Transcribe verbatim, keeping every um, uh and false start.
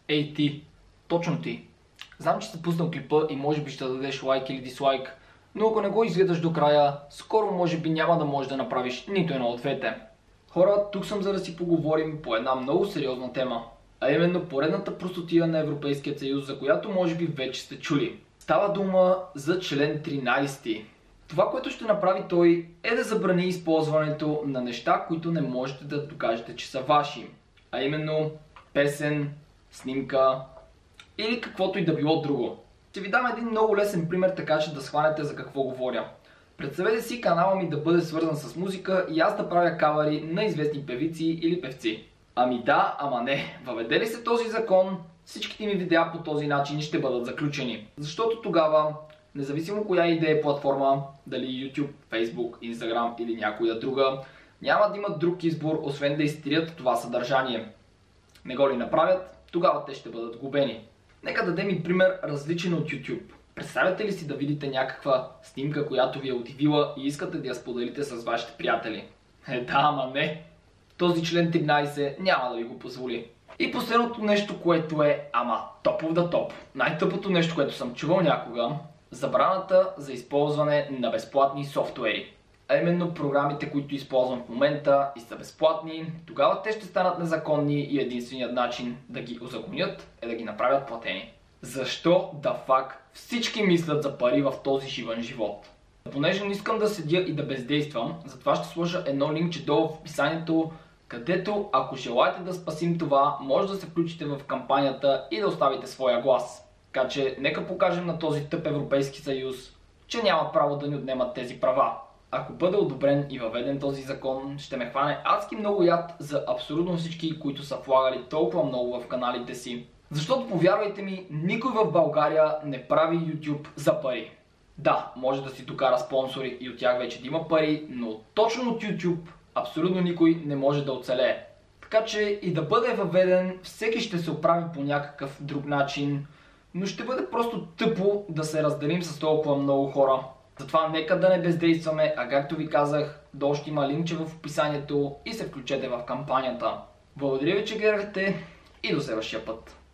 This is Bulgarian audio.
Ей ти, точно ти. Знам, че си пуснал клипа и може би ще дадеш лайк или дислайк, но ако не го изгледаш до края, скоро може би няма да можеш да направиш нито едно от двете. Хора, тук съм за да си поговорим по една много сериозна тема, а именно поредната простотия на Европейския съюз, за която може би вече сте чули. Става дума за член тринайсети. Това, което ще направи той, е да забрани използването на неща, които не можете да докажете, че са ваши. А именно песен, снимка или каквото и да било друго. Ще ви дам един много лесен пример, така че да схванете за какво говоря. Представете си канала ми да бъде свързан с музика и аз да правя кавари на известни певици или певци. Ами да, ама не. Въведе ли се този закон, всичките ми видеа по този начин ще бъдат заключени. Защото тогава, независимо коя идея е платформа, дали YouTube, Facebook, Instagram или някоя друга, няма да имат друг избор, освен да изтрият това съдържание. Не го ли направят, тогава те ще бъдат губени. Нека дадем и пример различен от YouTube. Представяте ли си да видите някаква снимка, която ви е удивила и искате да я споделите с вашите приятели? Е да, ама не. Този член тринайсет няма да ви го позволи. И последното нещо, което е ама топов да топ. Най-тъпото нещо, което съм чувал някога, забраната за използване на безплатни софтуери. А именно програмите, които използвам в момента и са безплатни, тогава те ще станат незаконни и единственият начин да ги узаконят е да ги направят платени. Защо да фак всички мислят за пари в този живен живот? Понеже не искам да седя и да бездействам, затова ще сложа едно линкче долу в описанието, където ако желаете да спасим това, може да се включите в кампанията и да оставите своя глас. Така че нека покажем на този тъп Европейски съюз, че няма право да ни отнемат тези права. Ако бъде одобрен и въведен този закон, ще ме хване адски много яд за абсолютно всички, които са влагали толкова много в каналите си. Защото, повярвайте ми, никой в България не прави YouTube за пари. Да, може да си докара спонсори и от тях вече да има пари, но точно от YouTube абсолютно никой не може да оцелее. Така че и да бъде въведен, всеки ще се оправи по някакъв друг начин, но ще бъде просто тъпо да се разделим с толкова много хора. Затова нека да не бездействаме, а както ви казах, долу ще има линкче в описанието и се включете в кампанията. Благодаря ви, че гледахте и до следващия път.